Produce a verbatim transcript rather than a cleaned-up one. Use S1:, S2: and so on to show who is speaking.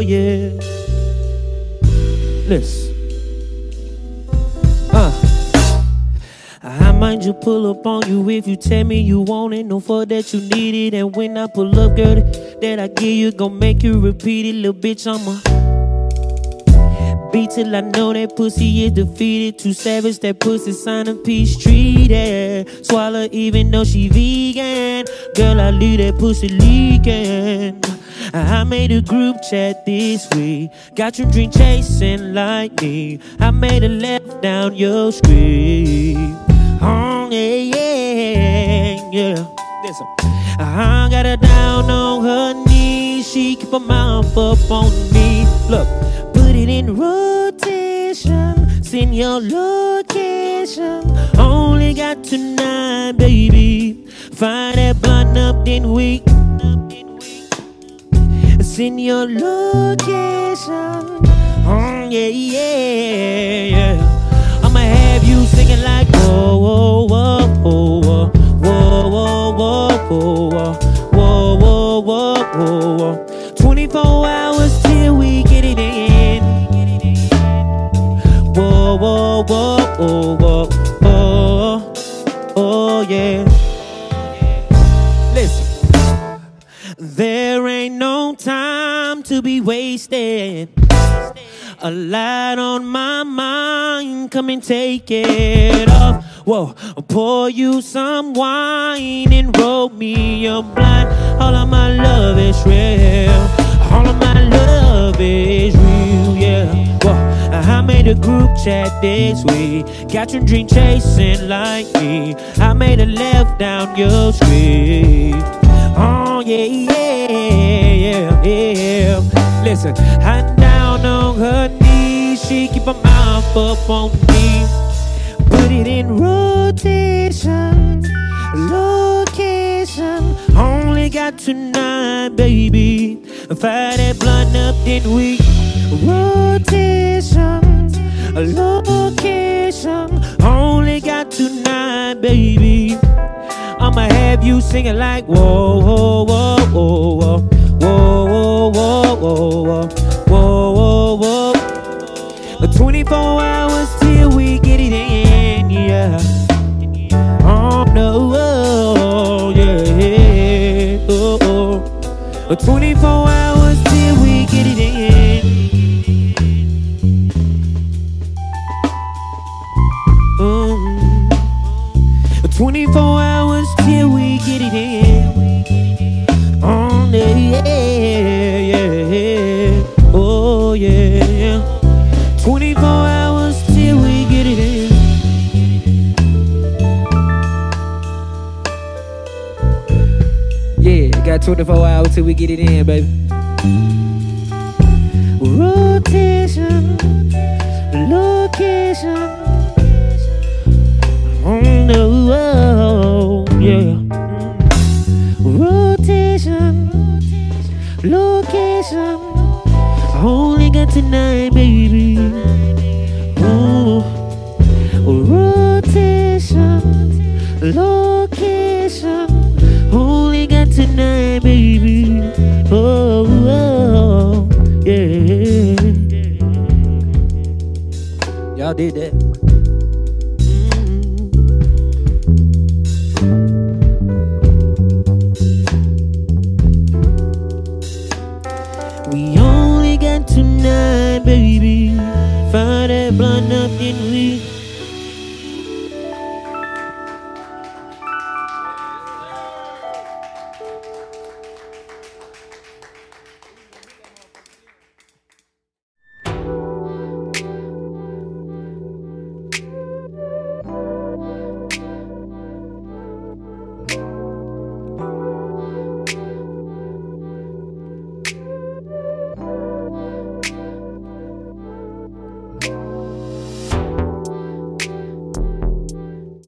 S1: yeah. Listen. Uh. I might just pull up on you if you tell me you want it. No fuck that you need it. And when I pull up, girl, that I give you gon' make you repeat it. Little bitch, I'm a beat till I know that pussy is defeated. Too savage, that pussy sign of peace treated. Swallow even though she vegan. Girl, I leave that pussy leaking. I made a group chat this week. Got your dream chasing like me. I made a left down your street. Oh, yeah, yeah, yeah. Listen. I got her down on her knees. She keep her mouth up on me. Look, put it in rotation. Send your location. Only got tonight, baby. Find that blunt up, then we send your location. Oh, yeah, yeah, yeah. I'ma have you singing like whoa, whoa, whoa, whoa, whoa, whoa, whoa, whoa, whoa, whoa, whoa, whoa. twenty-four hours till we get it in. Whoa, whoa, whoa, whoa, whoa, oh, oh, yeah. Listen. There ain't no time to be wasted. A lot on my mind, come and take it off. Whoa, I'll pour you some wine and roll me a blunt. All of my love is real. All of my love is real, yeah. Whoa, I made a group chat this week. Got your dream chasing like me. I made a left down your street. Oh, yeah, yeah, yeah, yeah. Listen, I'm down on her knees. She keep her mouth up on me. Put it in rotation, location. Only got tonight, baby. Fire that blunt up, then we rotation, location. Only got tonight, baby. I'ma have you singing like whoa, whoa, whoa, whoa, whoa, whoa, whoa, whoa, whoa, whoa, whoa. twenty-four hours till we get it in, yeah. Oh no, oh, yeah, oh, oh. twenty-four hours till we get it in. Mm. twenty-four hours till we get it in. Oh, yeah, yeah, yeah. Oh, yeah. twenty-four hours till we get it in. Yeah, got twenty-four hours till we get it in, baby. Rotation, location. Oh no, oh, yeah. Rotation, location. I only got tonight, baby. Ooh. Rotation, location. Only got tonight, baby. Oh, oh, yeah. Y'all did that.